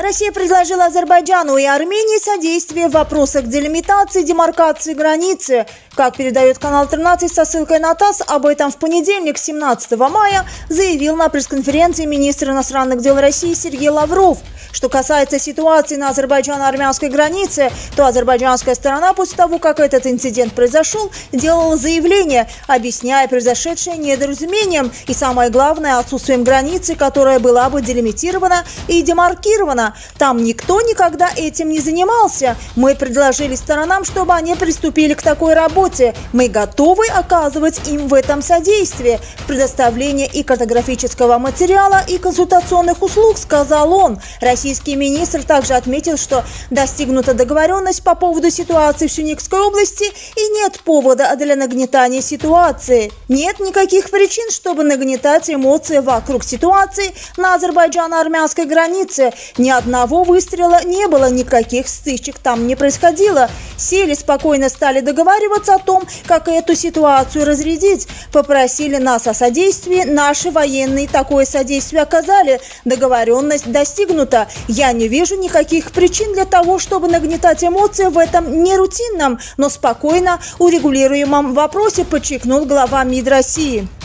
Россия предложила Азербайджану и Армении содействие в вопросах делимитации, демаркации границы. Как передает канал 13 со ссылкой на ТАСС, об этом в понедельник, 17 мая, заявил на пресс-конференции министр иностранных дел России Сергей Лавров. Что касается ситуации на азербайджано-армянской границе, то азербайджанская сторона после того, как этот инцидент произошел, делала заявление, объясняя произошедшее недоразумением и, самое главное, отсутствием границы, которая была бы делимитирована и демаркирована. Там никто никогда этим не занимался. Мы предложили сторонам, чтобы они приступили к такой работе. Мы готовы оказывать им в этом содействие, в предоставлении и картографического материала, и консультационных услуг, сказал он. Российский министр также отметил, что достигнута договоренность по поводу ситуации в Сюникской области и нет повода для нагнетания ситуации. Нет никаких причин, чтобы нагнетать эмоции вокруг ситуации на азербайджано-армянской границе. Ни одного выстрела не было, никаких стычек там не происходило. Сели, спокойно стали договариваться о том, как эту ситуацию разрядить. Попросили нас о содействии, наши военные такое содействие оказали. Договоренность достигнута. Я не вижу никаких причин для того, чтобы нагнетать эмоции в этом нерутинном, но спокойно урегулируемом вопросе, подчеркнул глава МИД России.